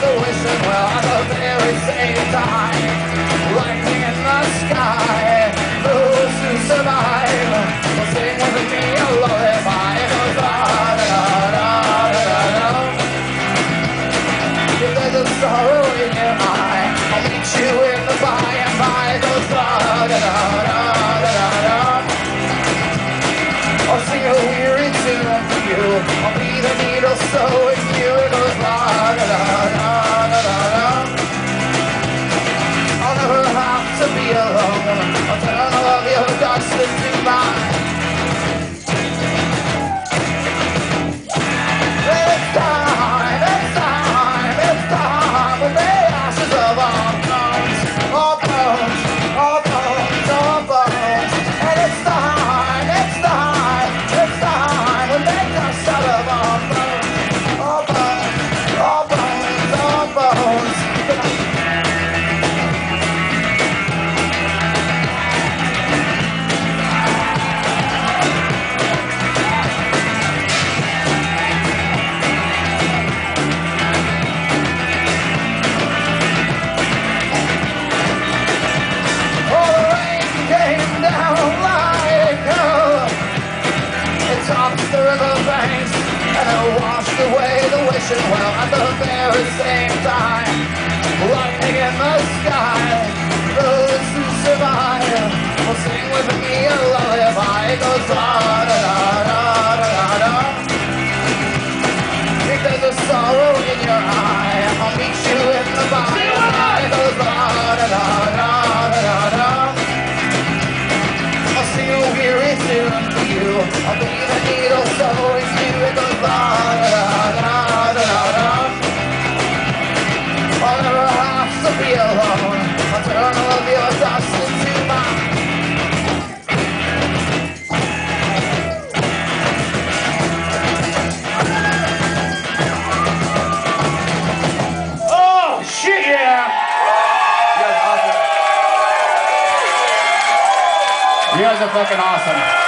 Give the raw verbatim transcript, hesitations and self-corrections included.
the wishing well at the very same time. Lightning in the sky, those who survive will sing with me a lullaby. It goes la da da da da da da. If there's a sorrow in your eye, I'll meet you in the by and by. It goes la da da da da da da. I'll sing a weary tune for you. I'll be the needle sewing you. It goes la da da da da da da. I'll never have to be alone. I'll turn all of your dust into mine. It's time, it's time, it's time with the ashes of our bones, our bones, our bones, our bones. And it's time, it's time, it's time with the dust out of our bones, our bones, our bones, our bones. The riverbanks, and it washed away the wishing well at the very same time. Lightning in the sky, those who survive will sing with me a lullaby. It goes la da da da da da da. If there's a sorrow in your eye, I'll meet you in the by. It goes la da da da da da da. I'll sing a weary tune for you. I'll be the needle sewing you. It goes la da da da da da. I'll never have to be alone. I'll turn all of your dust into mine. Oh shit, yeah! You guys are awesome. You guys are fucking awesome.